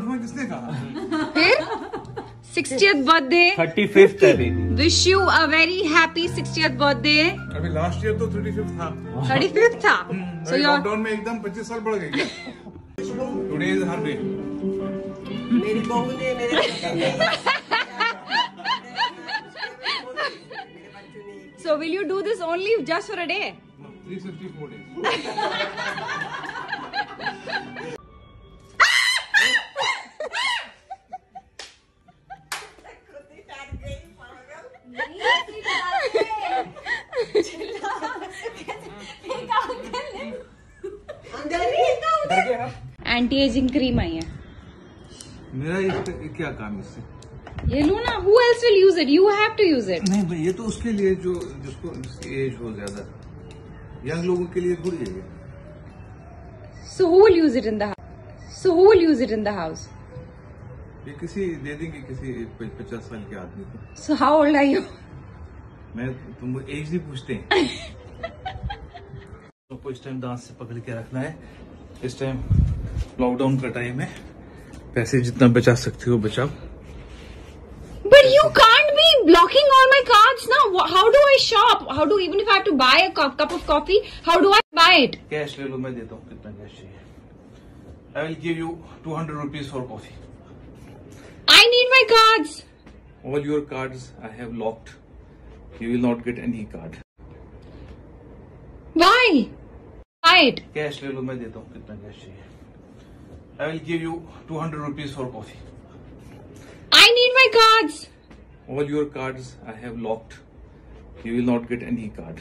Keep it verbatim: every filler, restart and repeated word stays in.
चश्मा किसने कहा? फिर सिक्सटियथ बर्थडे, थर्टी फिफ्थ है baby. Wish you a very happy sixtieth birthday. अभी लास्ट ईयर तो थर्टी फिफ्थ था। थर्टी फिफ्थ था। सो लॉकडाउन में एकदम पच्चीस साल बढ़ गई क्या? Today is her day. मेरी बहू ने मेरे So will you do this only just for a day? three hundred sixty-four days. Anti ageing cream आई है। मेरा इसका क्या काम है इससे? ये लो ना, who else will use it? You have to use it. नहीं भाई, ये तो उसके लिए जो जिसको एज हो ज्यादा, यंग लोगों के लिए थोड़ी है ये। So who will use it in the house? So who will use it in the house? ये किसी दे देंगे किसी पचास साल के आदमी को। So how old are you? मैं तुमको एज नहीं पूछते हैं। तो इस टाइम दांत से पकड़ के रखना है। इस टाइम लॉकडाउन का टाइम है, पैसे जितना बचा सकते हो बचाओ। But you can't be blocking all my cards now. How do I shop? How do, even if I have to buy a cup, cup of coffee, how do I buy it? Cash ले लो, मैं देता हूँ। कितना cash चाहिए? I will give you two hundred rupees for coffee. I need my cards. All your cards I have locked. You will not get any card. Why? Buy it. Cash ले लो, मैं देता हूँ। कितना कैश चाहिए? I will give you two hundred rupees for coffee. I need my cards. All your cards I have locked. You will not get any card.